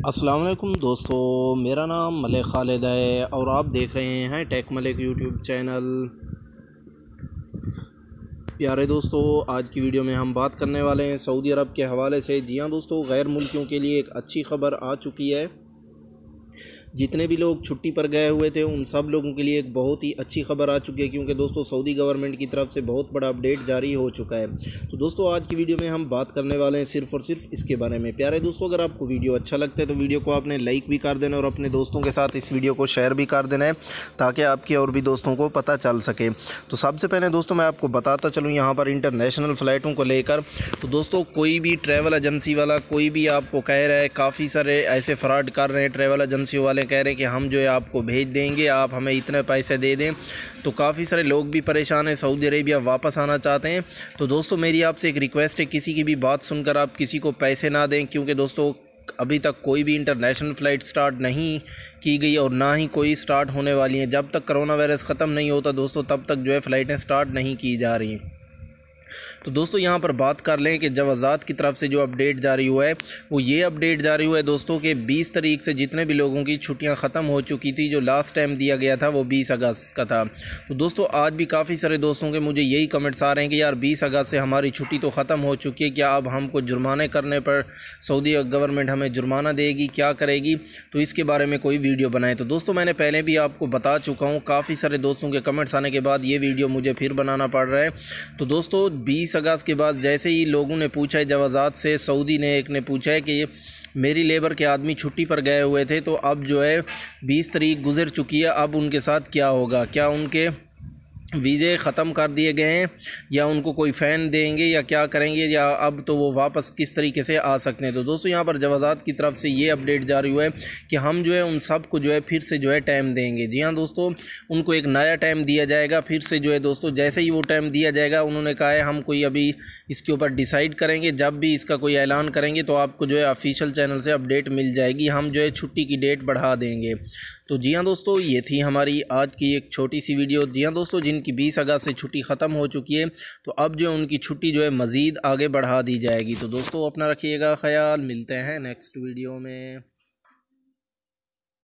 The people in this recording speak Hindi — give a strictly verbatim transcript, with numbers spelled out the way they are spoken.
अस्सलाम वालेकुम दोस्तों, मेरा नाम मलिक खालिद है और आप देख रहे हैं टेक मलिक यूट्यूब चैनल। प्यारे दोस्तों, आज की वीडियो में हम बात करने वाले हैं सऊदी अरब के हवाले से। जी हाँ दोस्तों, गैर मुल्कियों के लिए एक अच्छी खबर आ चुकी है। जितने भी लोग छुट्टी पर गए हुए थे उन सब लोगों के लिए एक बहुत ही अच्छी खबर आ चुकी है, क्योंकि दोस्तों सऊदी गवर्नमेंट की तरफ से बहुत बड़ा अपडेट जारी हो चुका है। तो दोस्तों आज की वीडियो में हम बात करने वाले हैं सिर्फ और सिर्फ इसके बारे में। प्यारे दोस्तों, अगर आपको वीडियो अच्छा लगता है तो वीडियो को आपने लाइक भी कर देना और अपने दोस्तों के साथ इस वीडियो को शेयर भी कर देना है, ताकि आपके और भी दोस्तों को पता चल सके। तो सबसे पहले दोस्तों मैं आपको बताता चलूँ यहाँ पर इंटरनेशनल फ़्लाइटों को लेकर। तो दोस्तों कोई भी ट्रैवल एजेंसी वाला कोई भी आपको कह रहा है, काफ़ी सारे ऐसे फ्रॉड कर रहे हैं। ट्रैवल एजेंसी वाले कह रहे हैं कि हम जो है आपको भेज देंगे, आप हमें इतने पैसे दे दें। तो काफ़ी सारे लोग भी परेशान हैं, सऊदी अरेबिया वापस आना चाहते हैं। तो दोस्तों मेरी आपसे एक रिक्वेस्ट है, किसी की भी बात सुनकर आप किसी को पैसे ना दें, क्योंकि दोस्तों अभी तक कोई भी इंटरनेशनल फ़्लाइट स्टार्ट नहीं की गई और ना ही कोई स्टार्ट होने वाली है। जब तक कोरोना वायरस ख़त्म नहीं होता दोस्तों, तब तक जो है फ़्लाइटें स्टार्ट नहीं की जा रही। तो दोस्तों यहाँ पर बात कर लें कि जवाज़ात की तरफ से जो अपडेट जारी हुआ है वो ये अपडेट जारी हुआ है दोस्तों कि बीस तारीख से जितने भी लोगों की छुट्टियाँ ख़त्म हो चुकी थी, जो लास्ट टाइम दिया गया था वो बीस अगस्त का था। तो दोस्तों आज भी काफ़ी सारे दोस्तों के मुझे यही कमेंट्स आ रहे हैं कि यार बीस अगस्त से हमारी छुट्टी तो ख़त्म हो चुकी है, क्या अब हमको जुर्माने करने पर सऊदी गवर्नमेंट हमें जुर्माना देगी, क्या करेगी? तो इसके बारे में कोई वीडियो बनाए। तो दोस्तों मैंने पहले भी आपको बता चुका हूँ, काफ़ी सारे दोस्तों के कमेंट्स आने के बाद ये वीडियो मुझे फिर बनाना पड़ रहा है। तो दोस्तों बीस अगस्त के बाद जैसे ही लोगों ने पूछा है जवाज़ात से, सऊदी ने एक ने पूछा है कि मेरी लेबर के आदमी छुट्टी पर गए हुए थे, तो अब जो है बीस तारीख गुजर चुकी है, अब उनके साथ क्या होगा? क्या उनके वीज़े ख़त्म कर दिए गए हैं या उनको कोई फ़ैन देंगे या क्या करेंगे, या अब तो वो वापस किस तरीके से आ सकते हैं? तो दोस्तों यहाँ पर जवाज़ात की तरफ से ये अपडेट जारी हुआ है कि हम जो है उन सब को जो है फिर से जो है टाइम देंगे। जी हाँ दोस्तों, उनको एक नया टाइम दिया जाएगा फिर से जो है दोस्तों। जैसे ही वो टाइम दिया जाएगा, उन्होंने कहा है हम कोई अभी इसके ऊपर डिसाइड करेंगे, जब भी इसका कोई ऐलान करेंगे तो आपको जो है ऑफिशियल चैनल से अपडेट मिल जाएगी। हम जो है छुट्टी की डेट बढ़ा देंगे। तो जी हाँ दोस्तों, ये थी हमारी आज की एक छोटी सी वीडियो। जी हाँ दोस्तों, जिनकी बीस अगस्त से छुट्टी ख़त्म हो चुकी है, तो अब जो उनकी छुट्टी जो है मज़ीद आगे बढ़ा दी जाएगी। तो दोस्तों अपना रखिएगा ख्याल, मिलते हैं नेक्स्ट वीडियो में।